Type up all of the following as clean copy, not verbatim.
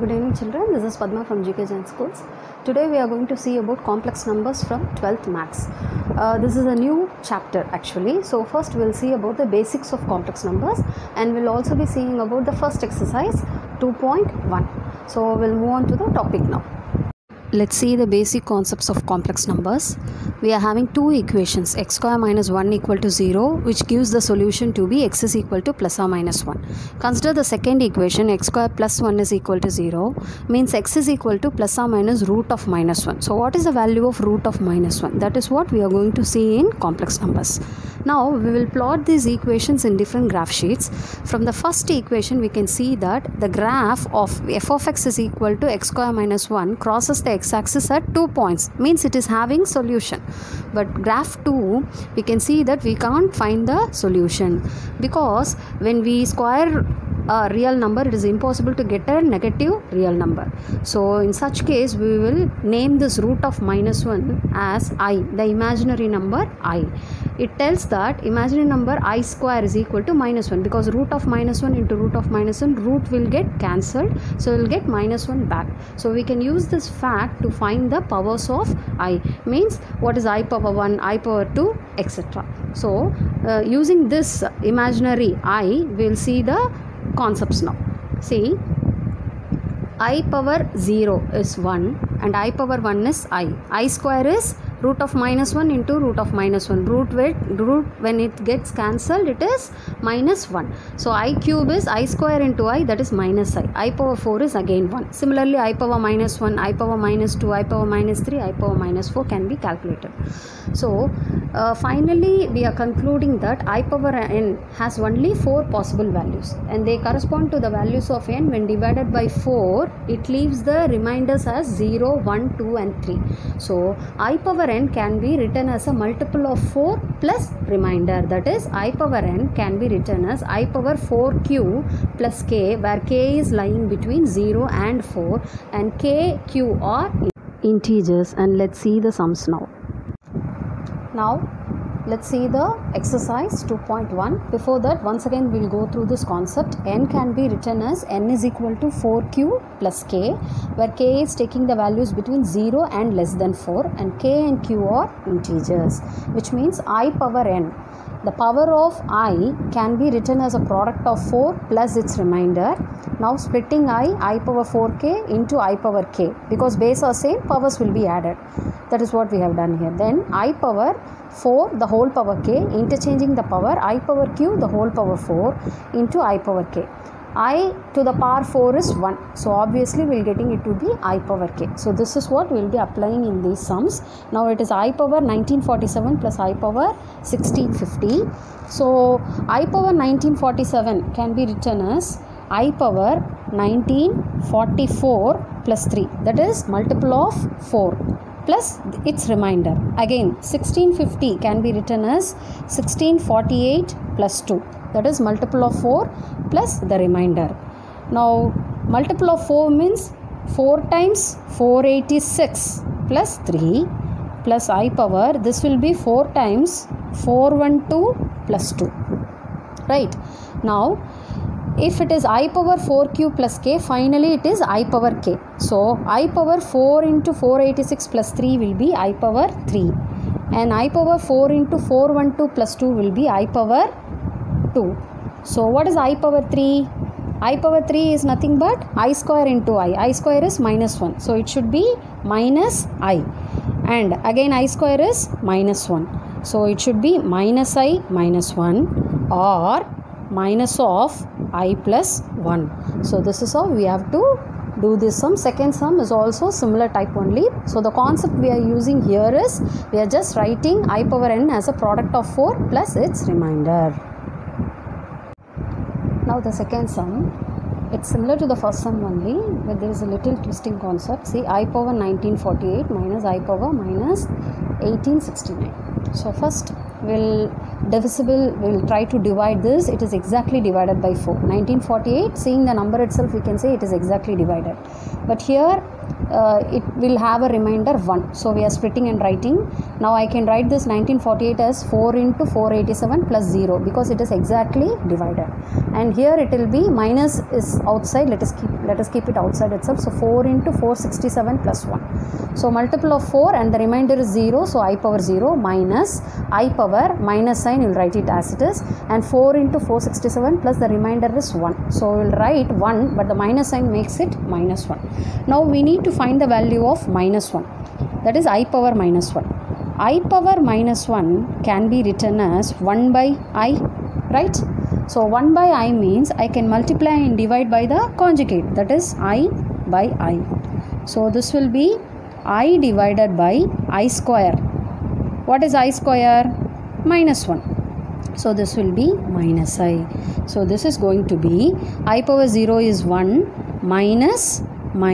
Good evening children, this is Padma from GK Jain Schools. Today we are going to see about complex numbers from 12th Maths. This is a new chapter actually. So first we will see about the basics of complex numbers and we will also be seeing about the first exercise 2.1. So we will move on to the topic now. Let's see the basic concepts of complex numbers. We are having two equations, x square minus 1 equal to 0, which gives the solution to be x is equal to plus or minus 1. Consider the second equation, x square plus 1 is equal to 0, means x is equal to plus or minus root of minus 1. So what is the value of root of minus 1? That is what we are going to see in complex numbers. Now we will plot these equations in different graph sheets. From the first equation we can see that the graph of f of x is equal to x square minus 1 crosses the x-axis at 2 points, means it is having solution. But graph 2 we can see that we can't find the solution because when we square a real number it is impossible to get a negative real number. So in such case we will name this root of minus 1 as I, the imaginary number I. It tells that imaginary number I square is equal to minus 1 because root of minus 1 into root of minus 1, root will get cancelled, so we will get minus 1 back. So we can use this fact to find the powers of I, means what is I power 1, I power 2, etc. So using this imaginary I, we will see the concepts now. See, I power 0 is 1 and I power 1 is I. I square is root of minus 1 into root of minus 1. Root when it gets cancelled it is minus 1. So I cube is I square into I, that is minus I. I power 4 is again 1. Similarly I power minus 1, I power minus 2, I power minus 3, I power minus 4 can be calculated. So finally we are concluding that I power n has only 4 possible values and they correspond to the values of n. When divided by 4 it leaves the remainders as 0, 1, 2 and 3. So I power n can be written as a multiple of 4 plus remainder, that is I power n can be written as I power 4q plus k, where k is lying between 0 and 4 and k, q are integers. And let's see the sums now. Now let's see the exercise 2.1. Before that, once again we will go through this concept. N can be written as n is equal to 4q plus k, where k is taking the values between 0 and less than 4 and k and q are integers, which means I power n. The power of I can be written as a product of 4 plus its remainder. Now splitting I power 4k into I power k, because base are same, powers will be added. That is what we have done here. Then I power 4 the whole power k, interchanging the power, I power q the whole power 4 into I power k. I to the power 4 is 1. So obviously we will getting it to be I power k. So this is what we will be applying in these sums. Now it is I power 1947 plus I power 1650. So I power 1947 can be written as I power 1944 plus 3, that is multiple of 4 plus its remainder. Again 1650 can be written as 1648 plus 2, that is multiple of 4 plus the remainder. Now multiple of 4 means 4 times 486 plus 3 plus I power, this will be 4 times 412 plus 2, right? Now if it is I power 4q plus k, finally it is I power k. So I power 4 into 486 plus 3 will be I power 3 and I power 4 into 412 plus 2 will be I power 2. So what is I power 3? I power 3 is nothing but I square into I. I square is minus 1. So it should be minus I. And again I square is minus 1. So it should be minus I minus 1 or minus of I plus 1. So this is how we have to do this sum. Second sum is also similar type only. So the concept we are using here is we are just writing I power n as a product of 4 plus its remainder. Now the second sum, it's similar to the first sum only, but there is a little twisting concept. See, I power 1948 minus I power minus 1869. So first we'll try to divide this. It is exactly divided by 4. 1948, seeing the number itself we can say it is exactly divided. But here it will have a remainder 1. So we are splitting and writing. Now I can write this 1948 as 4 into 487 plus 0 because it is exactly divided. And here it will be minus is outside. Let us keep it outside itself. So 4 into 467 plus 1. So multiple of 4 and the remainder is 0. So I power 0 minus I power minus sign. You will write it as it is. And 4 into 467 plus the remainder is 1. So we will write 1, but the minus sign makes it minus 1. Now we need to find the value of minus 1. That is I power minus 1. I power minus 1 can be written as 1 by I, right? So 1 by I means I can multiply and divide by the conjugate, that is I by I. So this will be I divided by I square. What is I square? Minus 1. So this will be minus I. So this is going to be I power 0 is 1 minus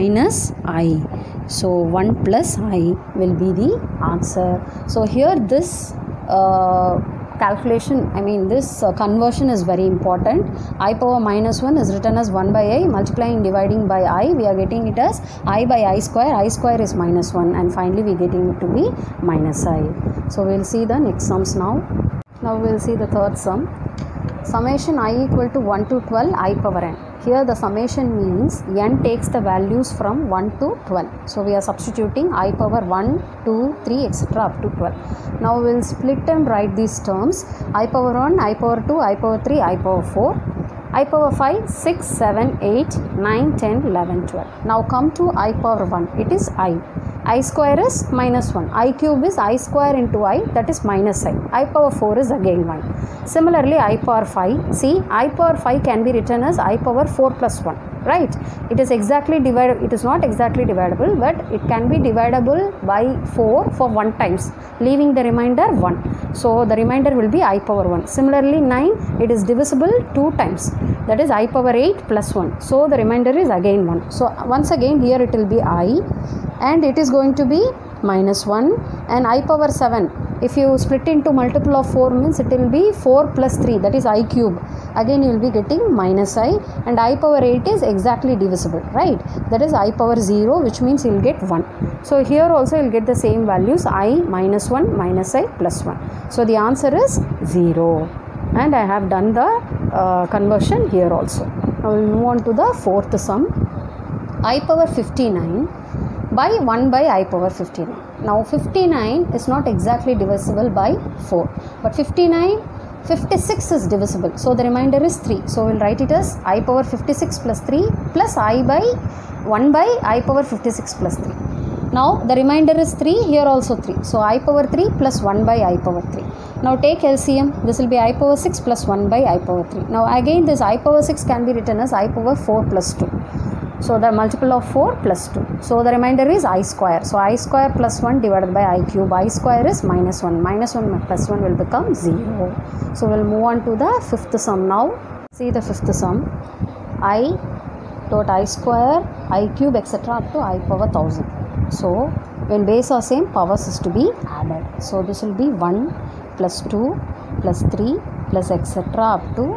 I. So 1 plus I will be the answer. So here this calculation, this conversion is very important. I power minus 1 is written as 1 by I, multiplying dividing by I, we are getting it as I by I square is minus 1, and finally we are getting it to be minus I. So we will see the next sums now. Now we will see the third sum. Summation I equal to 1 to 12 I power n. Here the summation means n takes the values from 1 to 12. So we are substituting I power 1, 2, 3 etc. up to 12. Now we will split and write these terms. I power 1, I power 2, I power 3, I power 4. I power 5, 6, 7, 8, 9, 10, 11, 12. Now come to I power 1. It is I. I square is minus 1. I cube is I square into I, that is minus I. I power 4 is again 1. Similarly, I power 5. See, I power 5 can be written as I power 4 plus 1. Right? It is exactly divided. It is not exactly dividable, but it can be dividable by 4 for 1 times, leaving the remainder 1. So the remainder will be I power 1. Similarly, 9, it is divisible 2 times. That is I power 8 plus 1. So the remainder is again 1. So once again here it will be I, and it is going to be minus 1, and I power 7. If you split into multiple of 4 means it will be 4 plus 3, that is I cube. Again you will be getting minus I, and I power 8 is exactly divisible, right? That is I power 0, which means you will get 1. So here also you will get the same values, I minus 1 minus I plus 1. So the answer is 0. And I have done the conversion here also. Now we will move on to the fourth sum. I power 59 by 1 by I power 59. Now 59 is not exactly divisible by 4, but 56 is divisible. So the remainder is 3. So we will write it as I power 56 plus 3 plus I by 1 by I power 56 plus 3. Now the remainder is 3, here also 3. So I power 3 plus 1 by I power 3. Now take LCM, this will be I power 6 plus 1 by I power 3. Now again this I power 6 can be written as I power 4 plus 2. So the multiple of 4 plus 2. So the remainder is I square. So I square plus 1 divided by I cube. I square is minus 1. Minus 1 plus 1 will become 0. So we will move on to the fifth sum now. See the fifth sum. I dot I square, I cube etc. up to I power 1000. So when base are same, powers is to be added. So this will be 1 plus 2 plus 3 plus etc. up to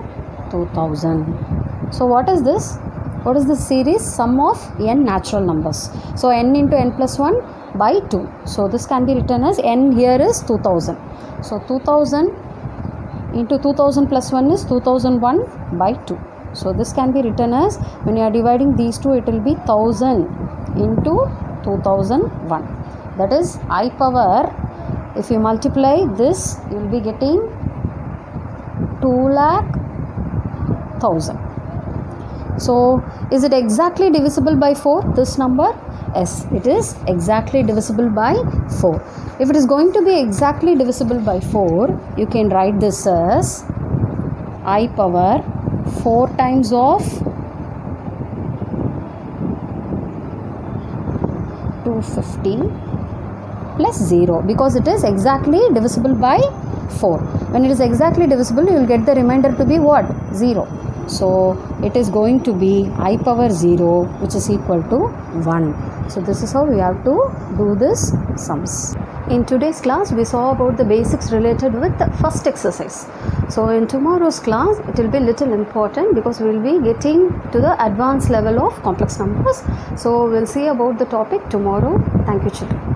2000. So what is this? What is this series? Sum of n natural numbers. So n into n plus 1 by 2. So this can be written as n here is 2000. So 2000 into 2000 plus 1 is 2001 by 2. So this can be written as, when you are dividing these two, it will be 1000 into 2001. That is I power, if you multiply this, you will be getting 2,00,000. So is it exactly divisible by 4, this number? Yes, it is exactly divisible by 4. If it is going to be exactly divisible by 4, you can write this as I power 4 times of 250 plus 0, because it is exactly divisible by 4. When it is exactly divisible, you will get the remainder to be what? 0. So it is going to be I power 0, which is equal to 1. So this is how we have to do this sums. in today's class we saw about the basics related with the first exercise. So in tomorrow's class it will be little important because we will be getting to the advanced level of complex numbers. So we'll see about the topic tomorrow. Thank you children.